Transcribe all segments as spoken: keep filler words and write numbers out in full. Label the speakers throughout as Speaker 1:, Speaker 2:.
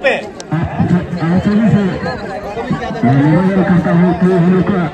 Speaker 1: पे
Speaker 2: आसानी से मैनेजर करता हूँ कि हम लोग का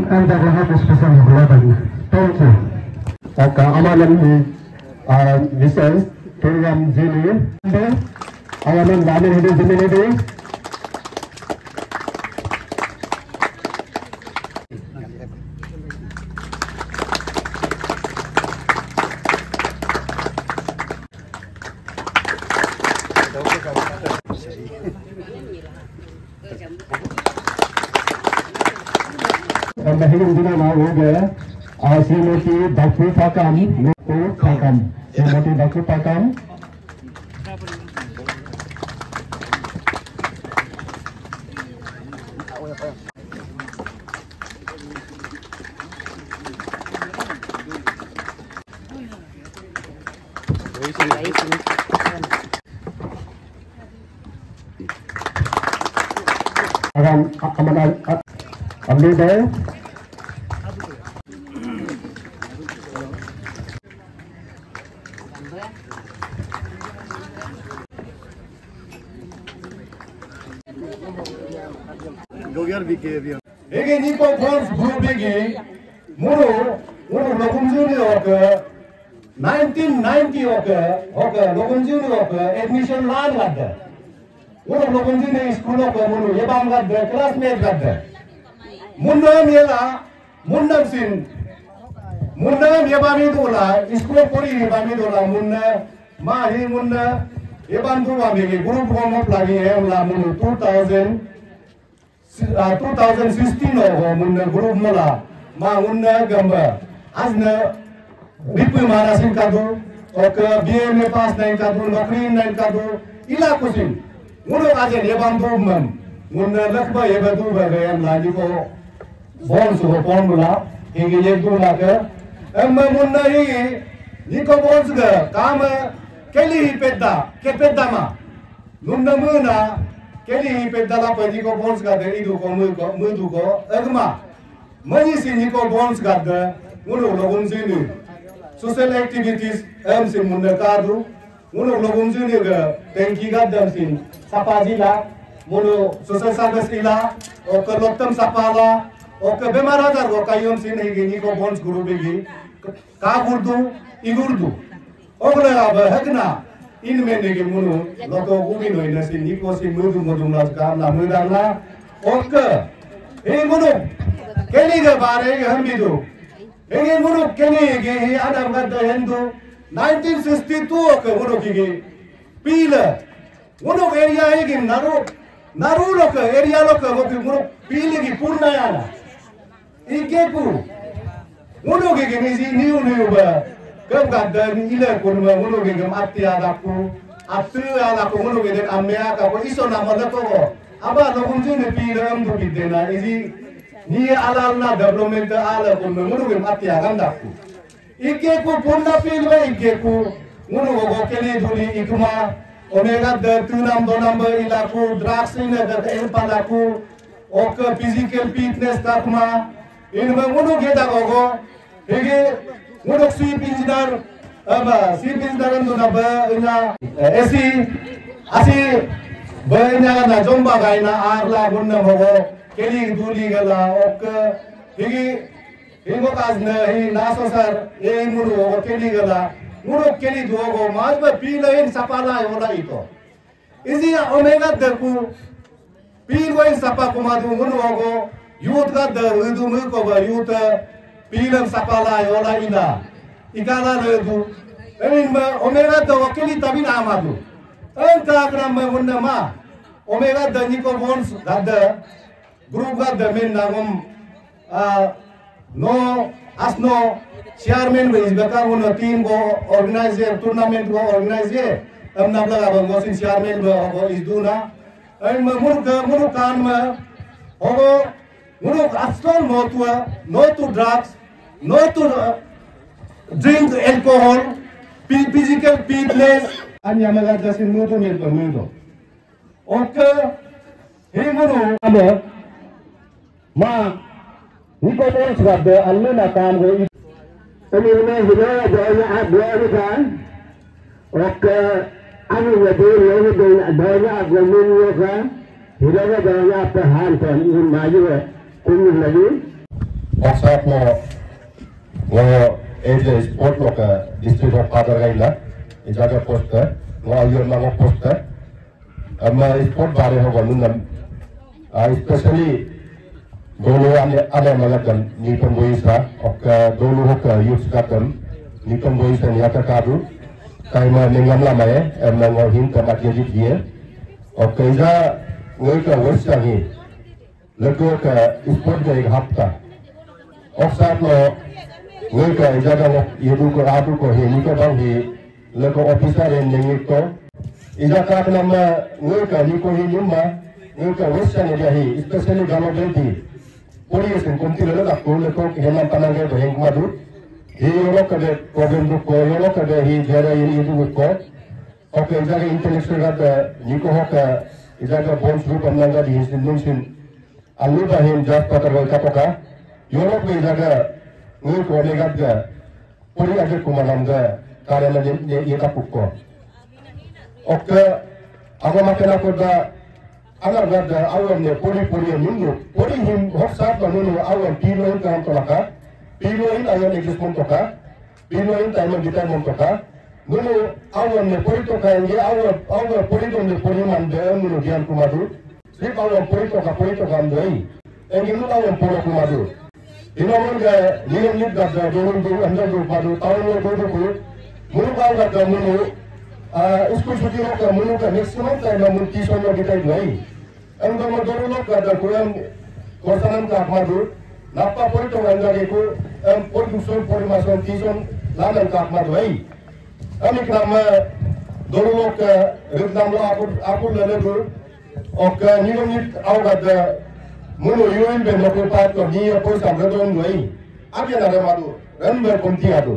Speaker 2: anda berhak spesial berlaban. Thank you. Oke, amalan di misal program jini, amalan dalam hidup jini ini. Mahirun dina na hoga Srimati Bakri Pakam Nuku Pakam Srimati Bakri Pakam akan aman ambil deh. Ini ni kau force group ini, mulu mulu lokum juni oke, nineteen ninety oke, oke lokum juni oke, admission laan ada. Mulu lokum juni school oke mulu, ye bang ada, classmate ada. Mundam ye la, mundam sin, mundam ye bami tu la, school puri ye bami tu la, munda, mahi munda, ye bam tu bami ke group form lagi ye la mulu two thousand. twenty sixteen oh munna group mula ma munna gamba asna ripu mana sin kadu ok B A में पास नहीं kadu नौकरी नहीं kadu इला कुछ मुनो आजे ये बाम तो मन मुन्ना लखबा ये बदू बगैर लाजी को बॉन्ड सुबह बॉन्ड मुला ये ये दो लाख एम मुन्ना ही निको बॉन्ड्स का काम केली ही पेड़ा के पेड़ा मा मुन्ना Munna Kali pedala pagi ko bonds ka de idu ko mu ko mu du ko agma mani sini ko bonds ka de muno logun sini social activities am sin munna kadu muno logun sini ga tenki ga dam sin sapajila muno social service ila o ko loktam sapala o ko bemar hadar ko kayom sin hi gini ko bonds guru begi ka gurdu igurdu ogla ba hagna इनमें देखे मुनु लोगों को भी नहीं नसी निको सी मुदु मुदु नाच काम ना मुदां ना ओके ये मुनु केली के बारे के हम भी दो ये मुनु केली के ये आदम का तो हिंदू nineteen sixty-two ओके मुनु की के पीले मुनु एरिया है कि नारू नारू लोग एरिया लोग वो कि मुनु पीले की पूर्णा याना इके पू मुनु के के मिसी न्यू न्यू बा Kau kata ni ilah pun mulu ke gam ati adaku, ati adaku mulu ke den amya kaku iso nama lepo. Aba lokum sini piram tu bidena isi ni alal na development ala pun mulu ke ati agandaku. Ike ku punna pilwe ike ku mulu ko keli duli ikma omega de tu nam do number ilaku drugs ina de elpalaku ok physical fitness takma in mulu ke da gogo ike Mudok sweep engineer, apa sweep engineer itu naba ina esi asi banyak na jomba kaina arla gunna hogo keli duli gala ok higi hingo kasna hi nasosar e muru hogo keli gala mudok keli duogo majba pila in sapala yola ito isi omega derku pila in sapa kumadu muru hogo youth ka der udu mu ko ba youth Pilam sapala yola ina, ikala ledu. Emin ba omega da wakili tabi nama tu. Entah kenapa bunda ma omega da niko bonds ada group ada men nagum no asno chairman be isbaka uno team go organizer tournament go organizer am nabla abang go sin chairman be go isduna. Emin ba murka murkan ma ogo muruk aston no tu no to drugs. No to uh, drink alcohol, physical fitness, and yamaga just in moto milk or milk. Okay, he muru amo ma Nico Bones got the Aluna can go. Any man who knows the Abuja can. Okay, I mean, the day you do a dollar of the moon can. He doesn't go up the hand on in my year. Couldn't you? Oxford lo lo age sport lo ke district of Padar gaila ijaga poster lo ayur nama poster amma sport bare ho ganu nam especially dulu ane ane malagan ni pemboisa ok dulu ho ke youth katam ni pemboisa ni aka kadu kaima ningam lama ya amma ngohin ke matjid dia ok ija ngoi ke westang hi lego ke sport ga ek hafta Oxford lo ngoi ke jaga lo yedu ko adu ko he ni ko bang he lego officer en nengi ko ija ka nama ngoi ke ni ko he nyumma ngoi ke western area he especially galo benti pori esen komti le da ko le ko heman panange do heng madu he yo ko de problem du ko yo ko de he jara yi du ko ok jaga international ga ni ko hoka jaga bonds group amnanga di hin nun alu da hin jas patar ko ka ka Europe में जगह वो कोने का जगह पूरी अगर कुमारम जगह कार्य में ये ये का पुक्को ओके अगर माकेना को दा अगर जगह आवाम ने पूरी पूरी मुन्नु पूरी हिम हक साथ मुन्नु आवाम पीलो इन काम तो लगा पीलो इन आवाम एग्जिस्टमेंट तो का पीलो इन टाइम में गिटार मन तो का मुन्नु आवाम ने पूरी तो का ये आवाम आवाम पूरी तो ने पूरी मान दे मुन्नु ज्ञान कुमारू सिर्फ आवाम पूरी तो का पूरी तो काम दे एंगे मुन्नु आवाम पूरा कुमारू Inoman ga nilam nip ga ga dorong do anda do padu tahun lo do do mulu ka ga ga mulu school shuti lo ka mulu ka maximum time la mulu tuition lo ditai doi anda ma doro lo ka da kuran korsanam ka madu napa pori to anga ge ko am por duson por mason tuition la nan ka madu ai ami krama doro lo ka ridam lo aku aku le le do ok nilam nip au ga da Mulu yuin ben lo pat ko ni apa sampai don doi. Apa yang ada madu? Ren berkonti adu.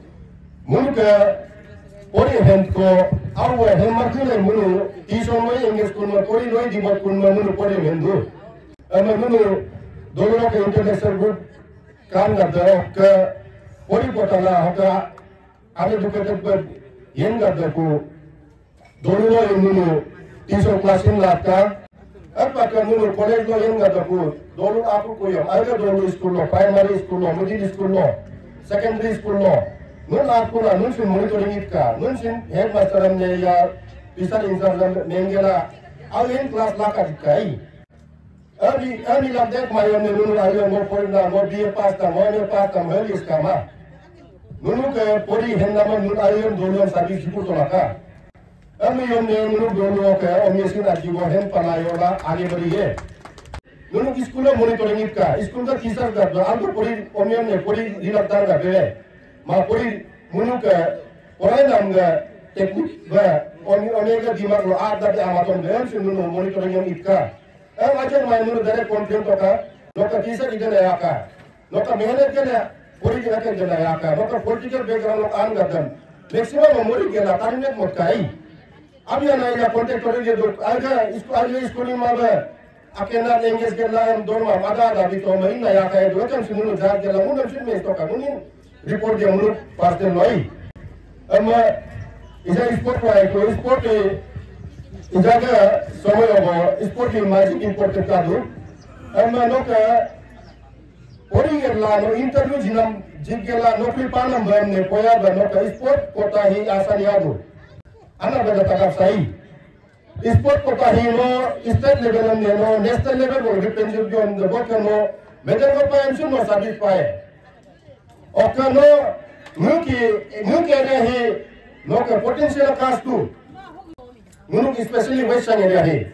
Speaker 2: Mulu ke pori hen ko awu hen marju le mulu tison lo English kun ma pori lo di bot kun ma mulu pori hen do. Ama mulu dolo ke international group kan ga da ke pori potala haka ade duket ber yen ga da ko dolo lo mulu tison klasin latka apa kan mulu college lo yang ada ku dulu aku ku yang ada dulu school lo primary school lo middle school lo secondary school lo nun aku lah nun sin monitoring itka nun sin headmaster amne ya bisa insan menggela awin kelas laka dikai ani ani lamdek mayon nun ayo mo polna mo dia pasta mo ne pasta mo helis kama nun ke pori hendama nun ayo dulu service ku to laka Kami yang menurut dulu ke omisi lagi wahen panayola आगे बढ़ी है menurut school में monitoring इतना school का तीसरा कर दो आंध्र पूरी ओमियन ने पूरी दिलातार कर दे माँ पूरी menurut के orang नाम के टेक्निक वे ओमी ओमी के दिमाग लो आठ दस आमातों में से menurut monitoring yang इतना अब आज मैं menurut dari konten तो का लोग तीसरा इधर आया का लोग मेहनत के लिए पूरी जगह के इधर आया का लोग political background लोग आन करते हैं maximum memory के लिए तारीख में मत काई अब ये नहीं या कॉन्टेक्ट करेंगे तो आगे इसको आगे स्कूलिंग में भी अकेला लैंग्वेज के लिए हम दोनों में मजा आता भी तो मैं नया कहे तो क्या सुनूं जाग के लिए मुझे सुन में इसको का मुझे रिपोर्ट के मुझे पार्टे नहीं अब मैं इसे स्पोर्ट वाले को स्पोर्ट इधर का समय होगा स्पोर्ट की मैजिक इंपोर्ट का दो अब मैं लोग पूरी के लिए इंटरव्यू जिन्हें जिनके लिए नौकरी पाना हमने पोया बनो का स्पोर्ट कोटा ही आसानी आदो anak beda takap sai sport kota hino state level में नो national level को represent जो हम जब करनो मेजर को पाए हम सुनो साबित पाए और करनो मुकी मुकी एरिया ही नो का potential कास्ट तू मुनु स्पेशली वेस्टर्न एरिया ही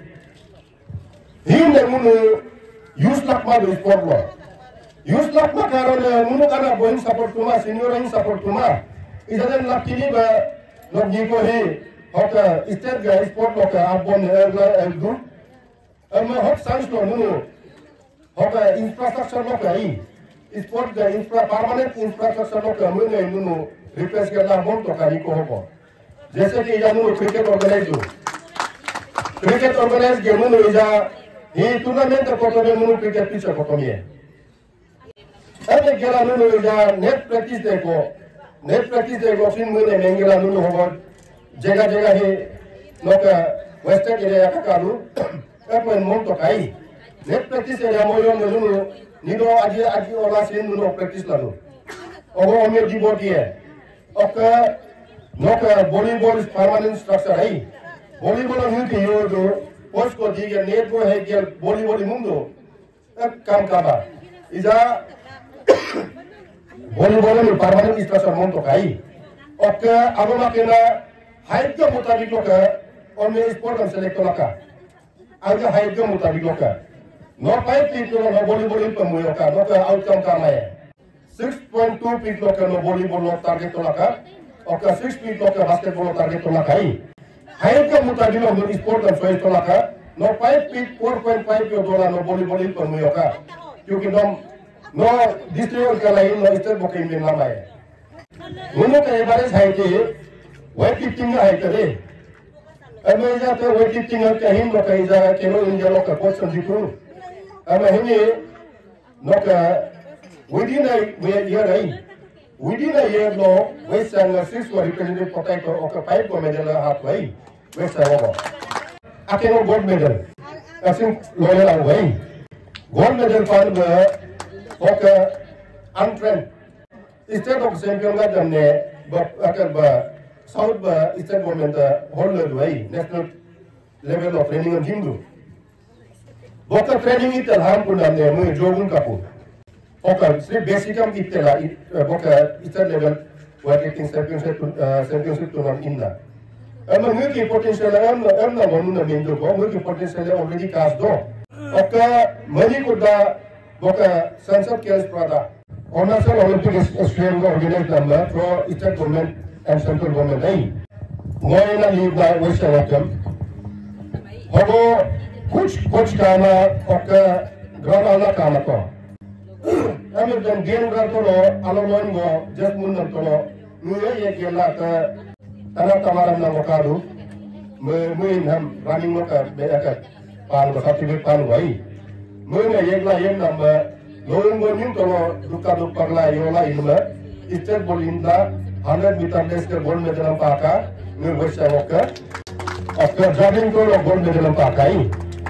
Speaker 2: ही ने मुनु यूज लक मा दो स्पोर्ट लो यूज लक मा कारण मुनु करना बोइंग सपोर्ट तुमा सीनियर इन सपोर्ट तुमा इधर लक किनी बा लोग जी को ही Oke, state ga sport lo ka abon erla eldu. Ama hok sans lo munu. Oke, infrastructure lo ka i. Sport ga infra permanent infrastructure lo ka munu munu replace करना बहुत तो कार्य को होगा. जैसे कि इजा मनु क्रिकेट ऑर्गेनाइज हो. क्रिकेट ऑर्गेनाइज गेम मनु इजा ये टूर्नामेंट को तो मनु क्रिकेट पीछे को तो नहीं है. अब एक गेला मनु इजा नेट प्रैक्टिस देखो. नेट प्रैक्टिस देखो फिर मनु मेंगेला मनु होगा. जगह जगह ही लोग वेस्टर्न एरिया का कालू अब मैं मोल तो काई नेट प्रैक्टिस एरिया मोयों में लूँ Nino aji aji olah sin nuno practice lalu. Ogo omir di body है. Oke, noke volleyball is permanent structure है. Volleyball हम के यो जो post को दी गया net को है क्या volleyball मुंडो काम काबा. इजा volleyball में permanent structure मुंडो काई. Oke, अब माकेना height के मुताबिक लोका और में sport हम select लोका. आगे height के मुताबिक लोका. No five feet no volleyball in pemuyoka, no ke outcome kamae. Six point two feet no ke no volleyball no target to laka, oka six feet no ke basketball no target to laka hi. Height ke mutabik no sport and choice to laka, no five feet four point five yo dola no volleyball in pemuyoka. क्योंकि no no district ka lain no state bokai min lamae. Nuno ke average height e weightlifting ka height re. अब मैं जाते weightlifting का हिम लोग कहीं जाएगा केवल इंडिया लोग का क्वेश्चन जितूं. अब हमें नौका within a year I within a year low West Sangha six को representative पताई को ओका five को medal हाथ वाई West Sangha को आके नो gold medal ऐसे लोये लाऊं वाई gold medal पान ब ओका untrained state of champion का जमने ब अकर ब South ब state government holder वाई national level of training and hindu Boka training itu ham pun namanya mu jogun kapu. Boka sri basicam itu lah boka itu level weightlifting championship championship tu nam inna. Amma mu ki potential am am na wanu na mendo ko mu ki potential already cast do. Boka mani kuda boka Sansad Kels Prada. Arunachal Olympic Association का organize number pro state government and central government नहीं. मैं ना lead ना वैसे रकम. होगो कुछ कुछ कामा ओके ग्रामाला कामा को हमें जब गेम करते लो अलग-अलग वो जस्ट मुन्नर तो लो मुझे ये केला का ताना तमारा ना मकारू मैं मैं हम रनिंग में का बेरा का पान को सर्टिफिकेट पान हुई मैं ये गला ये ना मैं लोगों को न्यू तो लो दुका दुक पगला योला इनमें स्टेट बॉल इंदा hundred मीटर रेस के गोल्ड मेडल हम पाका मैं वैसे ओके ओके जॉगिंग तो लो गोल्ड मेडल हम पाका ही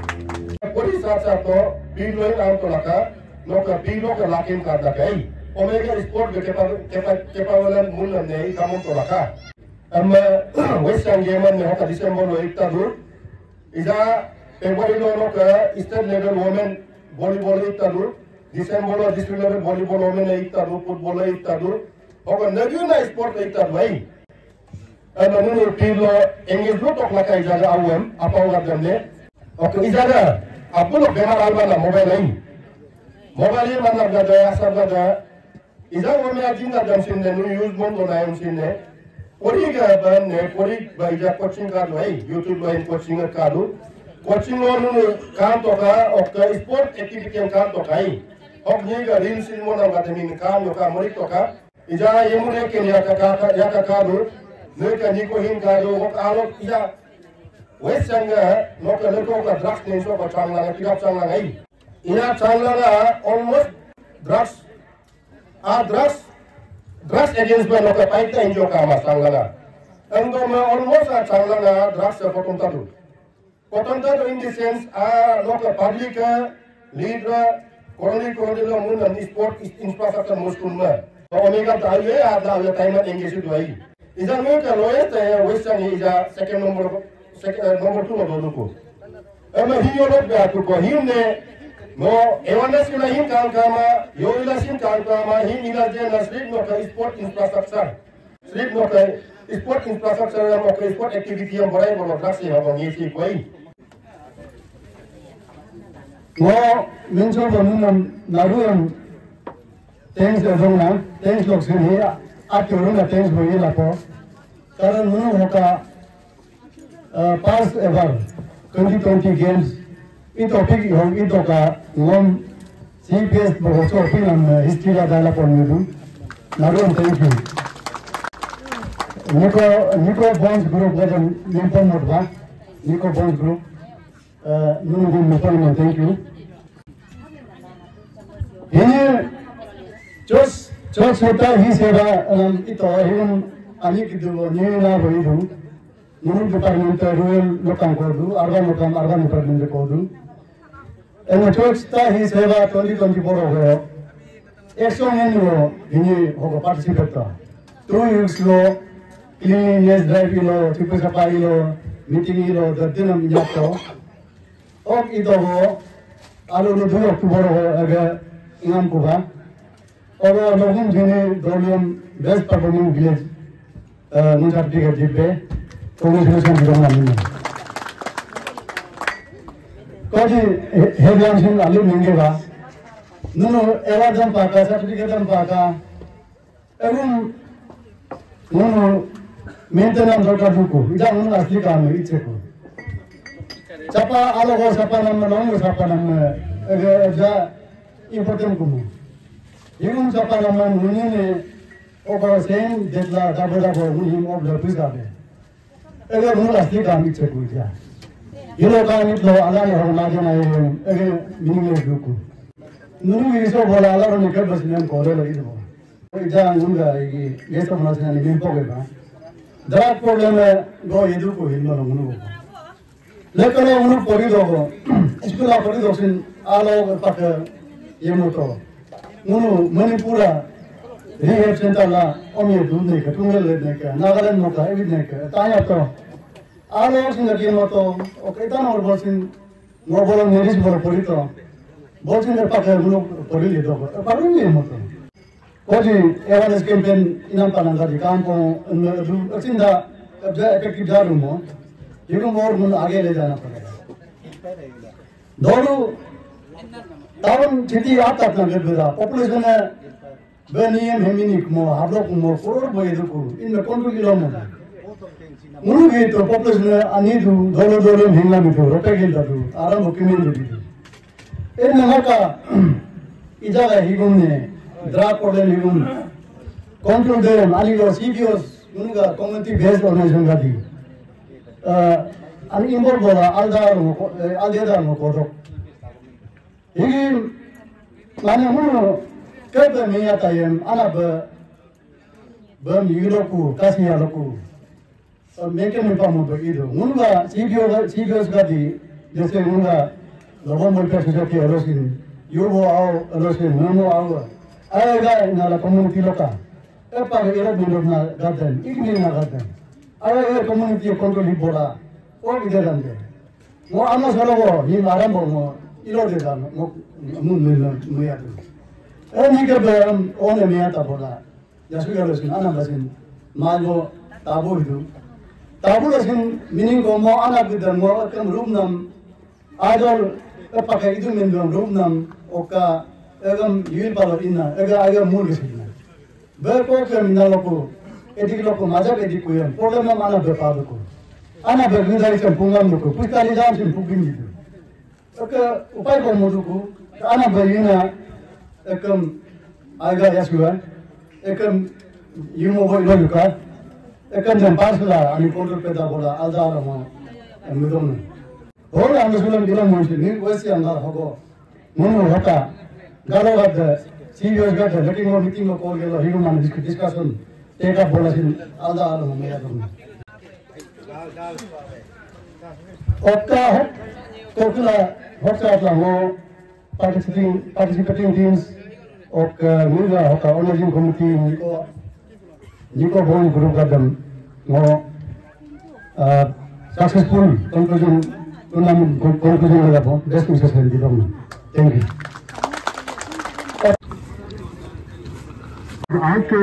Speaker 2: Puri saat-saat to pilo yang auto laka, noka pilo ke lakin kada kai. Omega sport ke kepa kepa kepawalan mulan nei kamu to laka. Amma Western game ne hoka December lo ikta dur. Ida February lo noka state level women volleyball ikta dur. December lo district level volleyball women ikta dur, football ikta dur. Hoka naguna sport ikta dur. Amma nunu pilo engage lo tok laka ijaga awam apa ugat jamne. Oke ijaga आपको लोग बेमार आल वाला मोबाइल नहीं मोबाइल ये मतलब क्या है सब क्या है इधर वो मैं आज इंदा जम सिंधे नु यूज़ बंद होना है सिंधे कोरी का बन ने कोरी बाइजा कोचिंग का भाई यूट्यूब बाइन कोचिंग का दो कोचिंग लो नु काम तो का और स्पोर्ट एक्टिविटी काम तो का ही और ये का रील सिन मोना का तमीन काम यो का मरिक तो का इधर ये मुने के या का का या का का दो ने का निको हिन का दो वो आलो इधर West Sangha local local का drugs नहीं सो का चांगला है किराप चांगला है इना चांगला का almost drugs आ drugs drugs against में लोग पाइप ता इंजो का मास चांगला का अंदर में almost आ चांगला का drugs से पोटम तादु पोटम तादु in the sense आ लोग public का leader colony colony लोग मुन sport infrastructure मुस्कुन में तो ओमेगा ताये आधा ये टाइम में engage हुआ ही इधर में क्या lowest है West Sangha इधर second number nomor two logo luku. Ema hiyo logo aku ko himne no ewana sila him kan kama yo ila sim kan kama him ila je na street no ka sport infrastructure street no ka sport infrastructure no ka sport activity yang berai bola klasi ha bang yesi koi. Wo menjo banun naru yang thanks dong na thanks log sini at turun na thanks bagi lapo. Karena nu hoka past ever twenty twenty games itu pik yang itu ka ngom C P S bahasa film history la dala pon itu narum thank you Nico Nico Bonds group dan nimpon modba Nico Bonds group nunu dim nimpon thank you ini just just hota hi seva itu hin ani kidu ni na boidu Nunu department rural lokang kodu, urban lokang urban department kodu. And चोक्स्ता ही सेवा twenty twenty-four हो एक्शन लो इन्हीं होगा पार्टिसिपेट था two weeks लो cleanliness drive लो चिपस सफाई लो मीटिंग लो दर्जन में जाता और इधर हो आलू लो दो अक्टूबर हो अगर इनाम को बा और लोगों जिन्हें दोलियम बेस्ट परफॉर्मिंग विलेज मुझे टिकट जिब्बे कांग्रेचुलेशन दिलाना मिले कोई हेडलाइन सिंह आलू मिंगे बा नूनो एवार्ड जम पाका सर्टिफिकेट जम पाका एवं नूनो मेंटेनेंस दरकार दुको इधर नूनो असली काम है इच्छे को चपा आलो को चपा नम लोंग चपा नम अगर जा इम्पोर्टेंट को एवं चपा नम नूनी ने ओकर सेम डेटला डबल डबल नूनी मोब लपिस काटे अगर नूनो असली काम इच्छे को जा ये लोग आने तो अल्लाह ने हम लाजे ना ये अगर मीनिंगलेस दुको नूनी ये सब बोला अल्लाह ने कर बस ने कोरे लगी तो इधर नूंगा ये ये सब ना से नहीं पोगे बा ड्रग प्रॉब्लम में गो ये दुको हिल लो नूनो लेकिन नूनो परी दो स्कूल आ परी दो सिन आलो तक ये मोटो नूनो मणिपुरा रिहेब सेंटर ला ओमिए दूध नहीं का टुंगल ले नहीं का नागालैंड मोटा एवी नहीं का ताया तो आलो सिंह के मोटो ओके ताना और बोसिन वो बोलो नेरिस बोलो परी तो बोसिन के पाके नूनो परी ले दो परी ले मोटो कोई एवानेस कैंपेन इनाम पाना कर काम को अचिंदा अब जा इफेक्टिव जा रूमो ये रूम और नूनो आगे ले जाना पड़ेगा दोनों तावन चिट्ठी आता अपना घर बेरा पॉपुलेशन है बेनियम हेमिनिक मो हाब्लोक मो करोड़ बोये दुको इनमें कौन को किलो मो मुनु भी तो पॉपुलेशन है अनीदु दोलो दोलो हिंगला में तो रोटे गिल दादु आराम हो किमें दे इन नमक का इजाज़ ही गुमने ड्राग प्रॉब्लम ही गुम कंट्रोल दे मालिको सीपीओस उनका कम्युनिटी बेस्ड ऑर्गेनाइजेशन का दी अन इम्पोर्ट बोला आलदार मो आलदेदार मो कोडो ये माने मुनु कब में आता है अना ब बम यूरोपू कासिया लोकू और मेके में पामो बगीरो उनका सीपीओ सीपीओस का दी जैसे उनका लोगों में कैसे जो कि अलोसिन यूरो आओ अलोसिन नमो आओ आएगा इनाला कम्युनिटी लोका ए पागे एरो बिंदु ना गार्डन इग्नी ना गार्डन आएगा कम्युनिटी कंट्रोल ही बोला और इधर अंदर वो आना सरो वो ये आराम बोलो इलो दे दानो मो मुन मुन मुया तो ए निके बे ओने मिया ता बोला यासु अलोसिन आना बसिन मालो ताबो हिदु ताबो लसिन मीनिंग को मो आना बिदन मो कम रूम नम आजोल ए पाके इदु मिंदो रूम नम ओका एगम यूल पालो इना एगा आगे मूल गसिना बे को के मिनालो को एदिक लोको माजा एदिक को यम प्रॉब्लम नम आना बे पादो को आना बे निदारी सन पुंगम लोको पुस्ताली जाम सिन पुगिन दिदु ओके उपाय को मोदु को आना बे इना एकम आगा यासुआ एकम युमो बोय लोका एकम जन पासला अनि कंट्रोल पेदा बोला आलदा रमो मिदोन और आंदोलन दिलन मोसे नि वैसे अंदर होगो मुनु होता गालो गद सीईओस गद लेटिंग रो मीटिंग को कॉल गेलो हिरो मान डिस्कशन टेक अप बोला सिन आलदा रमो मेया दम ओका हो कोकुला होता अपना वो participating participating teams और मुझे होता ऑर्गेनाइजिंग कमिटी निको निको बोल ग्रुप का दम वो सक्सेसफुल कंक्लूजन टूर्नामेंट कंक्लूजन लगा पो बेस्ट मिसेस है दी दम थैंक यू आज के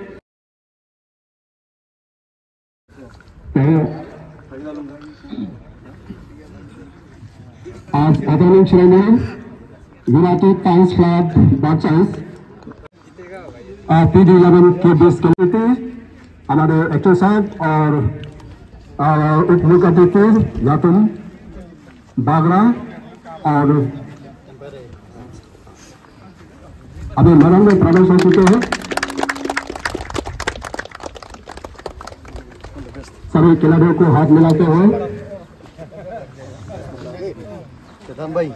Speaker 2: आज आदरणीय chairman United Times Club Bachans P D eleven के बेस कमेटी हमारे एक्टर साहब और उप मुख्य अतिथि यातुम बागरा और अभी मरंग में प्रवेश हो चुके हैं सभी खिलाड़ियों को हाथ मिलाते हुए भाई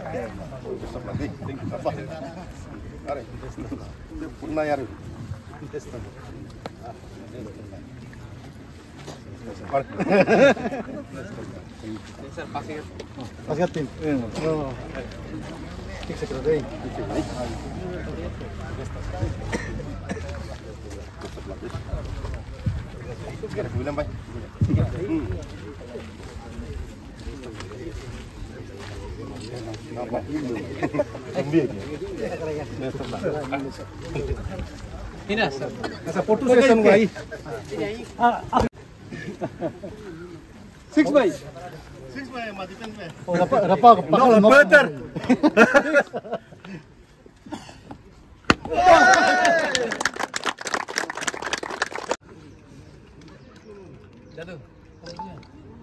Speaker 2: पूर्ण यार
Speaker 1: Pasiatin. Oh. Tik sekali deh.
Speaker 2: Bilang bay.
Speaker 1: Ini asa foto session gua aí. Six by.
Speaker 2: Six bay matikan bay.
Speaker 1: Oh, dapat dapat pakal no.
Speaker 2: Better.
Speaker 1: Jatuh.